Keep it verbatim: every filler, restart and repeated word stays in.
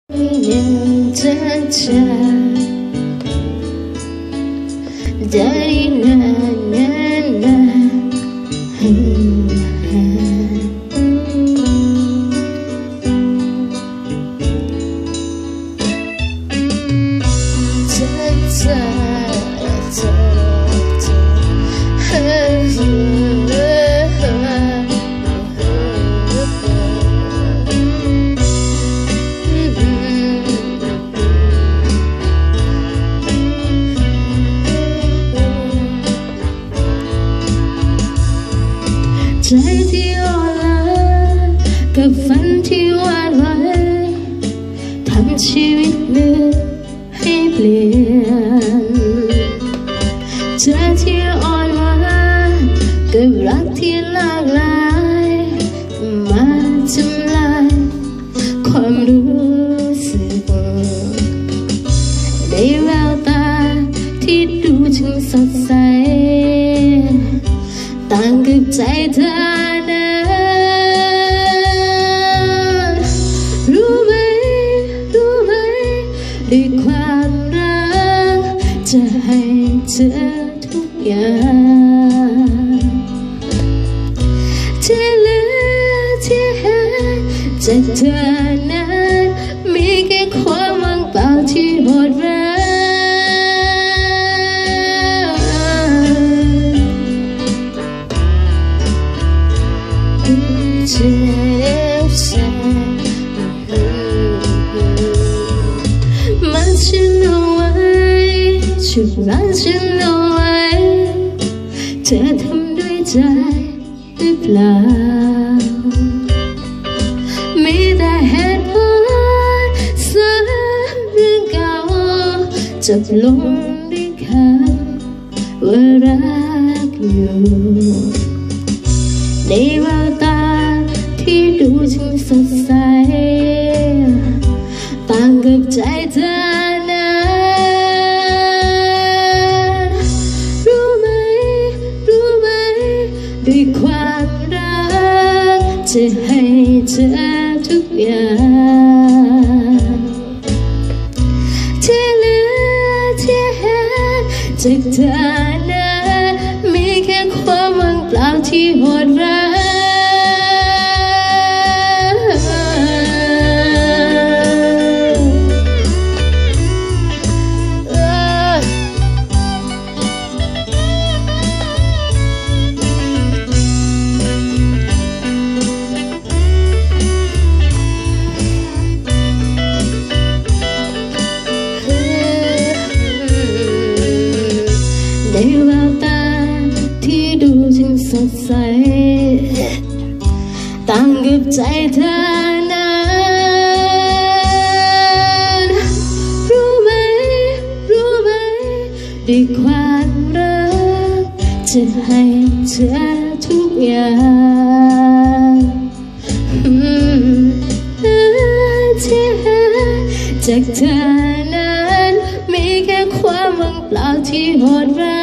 ใจที่อ่อนล้ากับฝันที่วาดไว้ทำชีวิตเลือกให้เปลี่ยนใจที่อ่อนล้ากับรักที่หลากหลายมาทำลายความรู้สึกในแววตาที่ดูช่างสดใสต่างกับใจเธอนะรู้ไหมรู้ไหมด้วยความรักจะให้เธอทุกอย่างที่เหลือที่เห็นจากเธอนั้นมีแค่ความว่างเปล่าที่โหดร้ายเจ็บแสบมันฉันเอาไว้ฉุดรั้งฉันเอาไว้เธอทำด้วยใจหรือเปล่ามีแต่เหตุผลซ้ำเรื่องเก่าจบลงด้วยคำว่ารักอยู่ในแววตาที่ดูช่างสดใสต่างกับใจเธอนั้นรู้ไหมรู้ไหมด้วยความรักจะให้เธอทุกอย่างที่เหลือที่เห็นจากเธอนั้นมีแค่ความว่างเปล่าที่โหดร้ายในแววตาที่ดูช่างสดใสต่างกับใจเธอนั้นรู้ไหมรู้ไหมด้วยความรักจะให้เธอทุกอย่างที่เห็นจากเธอนั้นมีแค่ความว่างเปล่าที่โหดร้าย